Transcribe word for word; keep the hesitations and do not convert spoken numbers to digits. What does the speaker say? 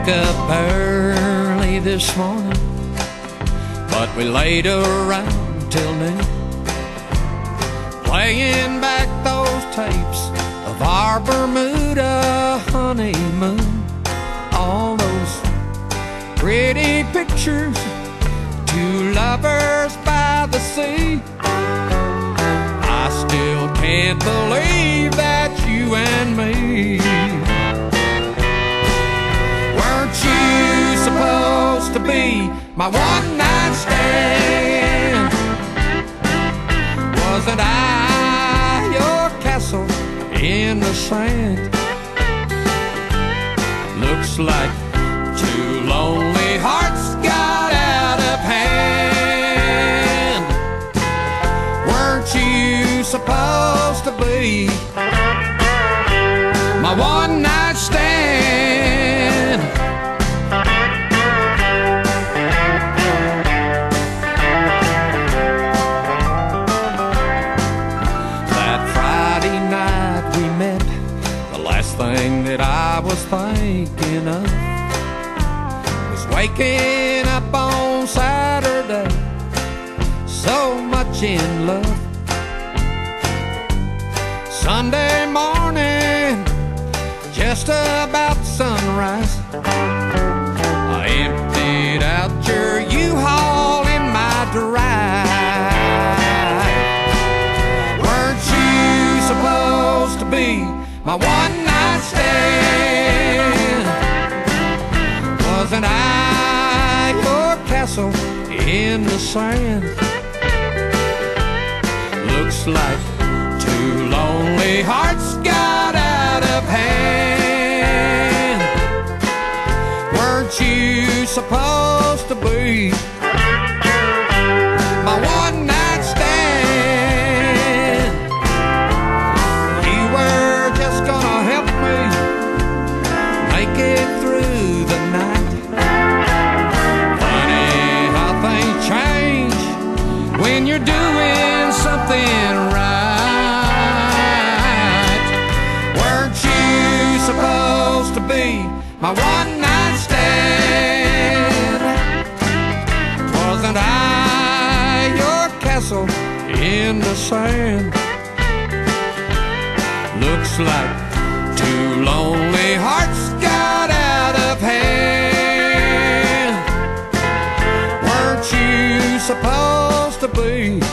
woke up early this morning, but we laid around till noon, playing back those tapes of our Bermuda honeymoon. All those pretty pictures, two lovers by the sea. I still can't believe that you and me weren't you supposed to be my one-night stand? Wasn't I your castle in the sand? Looks like two lonely hearts got out of hand. Weren't you supposed to be my one-night stand? That Friday night we met, the last thing that I was thinking of was waking up on Saturday so much in love. Sunday morning, just about sunrise, I emptied out your U-Haul in my drive. Weren't you supposed to be my one-night stand? Wasn't I your castle in the sand? Looks like two lonely hearts got out of hand. Weren't you supposed to be my one-night stand? You were just gonna help me make it through the night. Funny how things change when you're doing something right. Weren't you supposed to be my one-night stand? Wasn't I your castle in the sand? Looks like two lonely hearts got out of hand. Weren't you supposed to be